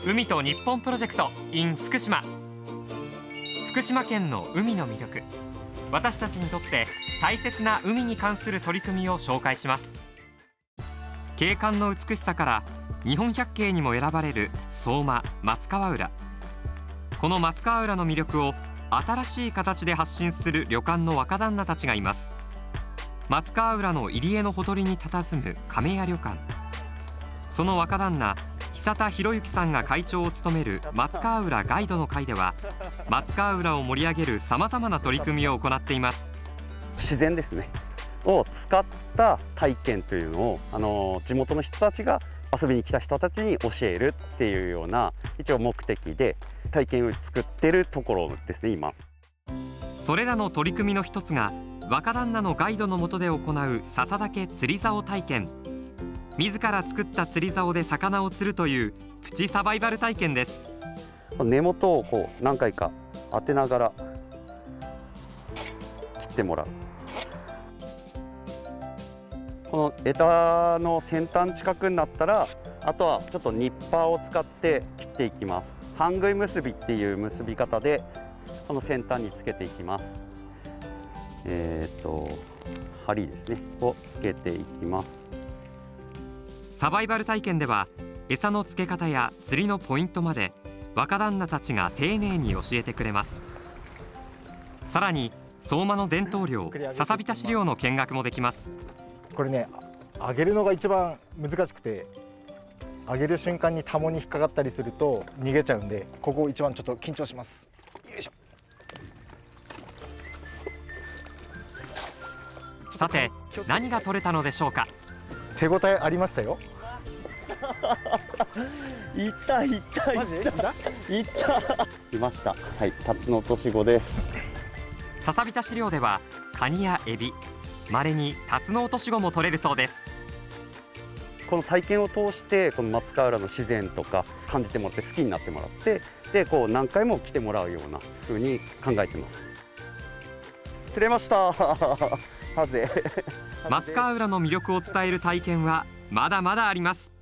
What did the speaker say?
海と日本プロジェクト in 福島。福島県の海の魅力、私たちにとって大切な海に関する取り組みを紹介します。景観の美しさから日本百景にも選ばれる相馬松川浦。この松川浦の魅力を新しい形で発信する旅館の若旦那たちがいます。松川浦の入り江のほとりに佇む亀屋旅館。その若旦那久田博之さんが会長を務める松川浦ガイドの会では、松川浦を盛り上げるさまざまな取り組みを行っています。 自然ですねを使った体験というのを地元の人たちが遊びに来た人たちに教えるっていうような一応目的で体験を作ってるところですね今。 それらの取り組みの一つが若旦那のガイドの下で行う笹岳釣り竿体験。自ら作った釣り竿で魚を釣るというプチサバイバル体験です。 根元をこう何回か当てながら切ってもらう。この枝の先端近くになったら、あとはちょっとニッパーを使って切っていきます。半杭結びっていう結び方でこの先端につけていきます。針ですねをつけていきます。 サバイバル体験では餌の付け方や釣りのポイントまで若旦那たちが丁寧に教えてくれます。さらに相馬の伝統漁笹浸し漁の見学もできます。 これね、上げるのが一番難しくて、上げる瞬間にタモに引っかかったりすると逃げちゃうんで、ここ一番ちょっと緊張します。よいしょ。 さて何が取れたのでしょうか。 手応えありましたよ。 いったいったいったいったいました。はい、タツノオトシゴです。 笹浸し漁ではカニやエビ、稀にタツノオトシゴも取れるそうです。 この体験を通してこの松川浦の自然とか感じてもらって好きになってもらって、でこう何回も来てもらうような風に考えてます。釣れましたハゼ。 松川浦の魅力を伝える体験はまだまだあります。